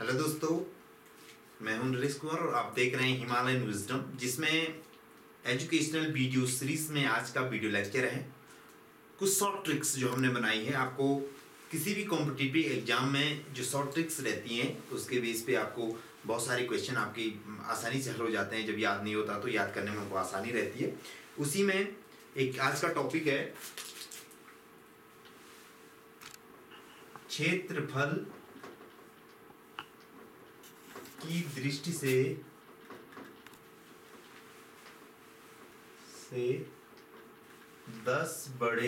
Hello दोस्तों, मैं हूं नरेश कुमार और आप देख रहे हैं हिमालयन विजडम, जिसमें एजुकेशनल वीडियो सीरीज में आज का वीडियो लेक्चर है। कुछ शॉर्ट ट्रिक्स जो हमने बनाई है, आपको किसी भी कॉम्पिटिटिव एग्जाम में जो शॉर्ट ट्रिक्स रहती हैं उसके बेस पे आपको बहुत सारे क्वेश्चन आपकी आसानी से हल हो जाते हैं। जब याद नहीं होता तो याद करने में हमको आसानी रहती है। उसी में एक आज का टॉपिक है क्षेत्रफल की दृष्टि से 10 बड़े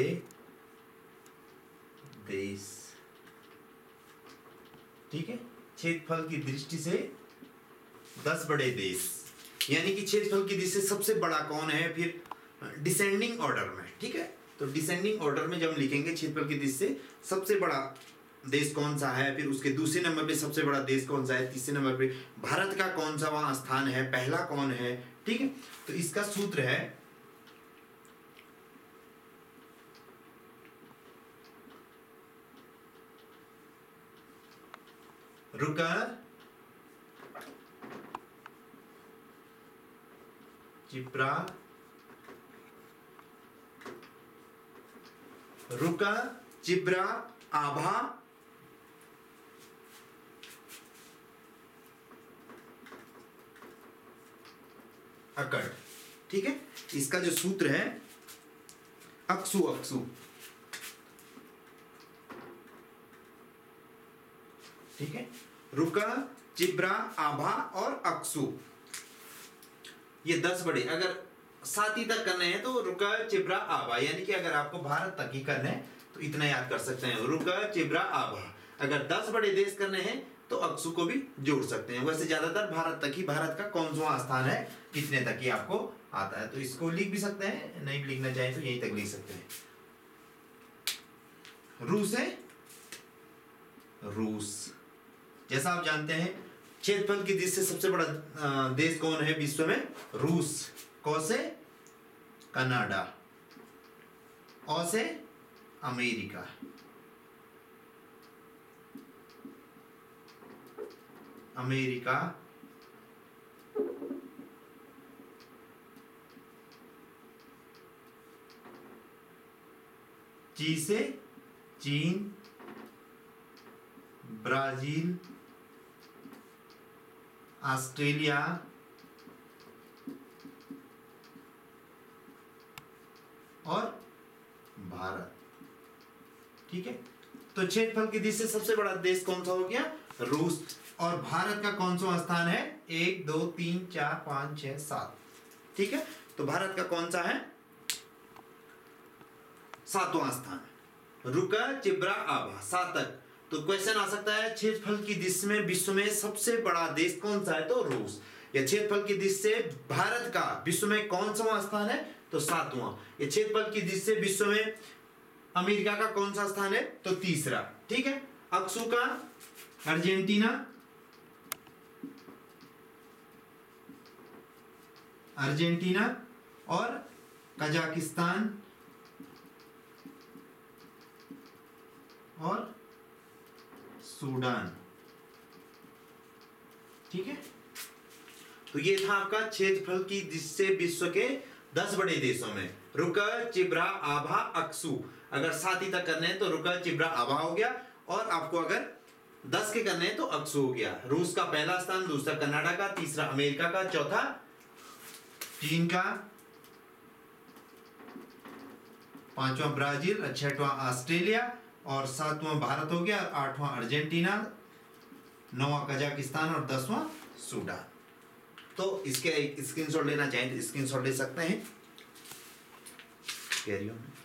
देश। ठीक है, क्षेत्रफल की दृष्टि से 10 बड़े देश, यानी कि क्षेत्रफल की दृष्टि से सबसे बड़ा कौन है, फिर डिसेंडिंग ऑर्डर में। ठीक है, तो डिसेंडिंग ऑर्डर में जब हम लिखेंगे क्षेत्रफल की दृष्टि से सबसे बड़ा देश कौन सा है, फिर उसके दूसरे नंबर पे सबसे बड़ा देश कौन सा है, तीसरे नंबर पे भारत का कौन सा वहां स्थान है, पहला कौन है। ठीक है, तो इसका सूत्र है रुका चिप्रा आभा अकड़। ठीक है, इसका जो सूत्र है अक्सु। ठीक है, रुका, चिब्रा, आभा और अक्सु, ये 10 बड़े। अगर 7 ही तक करने हैं तो रुका, चिब्रा, आभा, यानी कि अगर आपको भारत तक ही करने हैं तो इतना याद कर सकते हैं, रुका, चिब्रा, आभा। अगर 10 बड़े देश करने हैं तो अक्सु को भी जोड़ सकते हैं। वैसे ज्यादातर भारत तक ही, भारत का कौन सा स्थान है कितने तक ही आपको आता है, तो इसको लिख भी सकते हैं, नहीं भी लिखना चाहें तो यहीं तक लिख सकते हैं। रूस है, रूस। जैसा आप जानते हैं क्षेत्रफल की दृष्टि से सबसे बड़ा देश कौन है विश्व में, रूस। क से कनाडा, अ से अमेरिका, ची से चीन, ब्राजील, ऑस्ट्रेलिया, और भारत। ठीक है, तो क्षेत्रफल की दृष्टि से सबसे बड़ा देश कौन सा हो गया, रूस। और भारत का कौन सा स्थान है, 1 2 3 4 5 6 7। ठीक है, तो भारत का कौन सा है, 7वां स्थान। रुका, चिब्रा, आभा, 7 तक। तो क्वेश्चन आ सकता है क्षेत्रफल की दृष्टि में विश्व में सबसे बड़ा देश कौन सा है, तो रूस। या क्षेत्रफल की दृष्टि से भारत का विश्व में कौन सा स्थान है, तो 7वां। या क्षेत्रफल की दृष्टि से विश्व में अमेरिका का कौन सा स्थान है, तो 3रा। ठीक है, अक्सु का अर्जेंटीना और कजाकिस्तान और सूडान। ठीक है, तो ये था आपका क्षेत्रफल की दृष्टि से विश्व के 10 बड़े देशों में। रुका, चिब्रा, आभा, अक्सु। अगर 7 ही तक करने हैं तो रुका, चिब्रा, आभा हो गया, और आपको अगर 10 के करने हैं तो अक्सु हो गया। रूस का पहला स्थान, दूसरा कनाडा का, तीसरा अमेरिका का, चौथा चीन का, 5वां ब्राजील, 6वां ऑस्ट्रेलिया और 7वां भारत हो गया, 8वां अर्जेंटीना, 9वां कजाकिस्तान और 10वां सूडान। तो इसके स्क्रीनशॉट लेना चाहें तो स्क्रीनशॉट ले सकते हैं। Carry on.